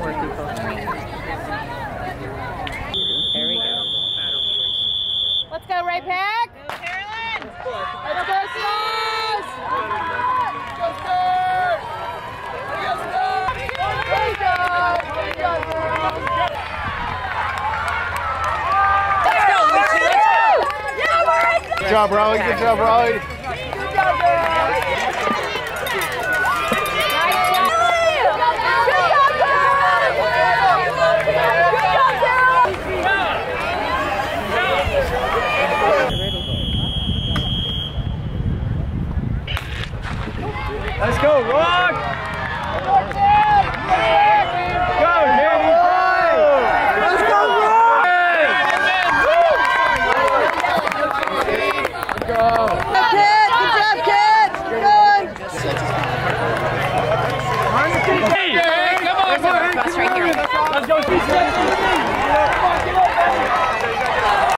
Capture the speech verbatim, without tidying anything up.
more people. There we go. Let's go, Ray Pack! Go, Carolyn! Let's go, Stars! Let's go! Let's go! Good job, Riley. Good job, Riley. Good job, girls! Let's go, Rock! Go, Danny! Let's go, Rock! Let's go! Good job, kids! Good job, kids! Good. Hey, come on, come on!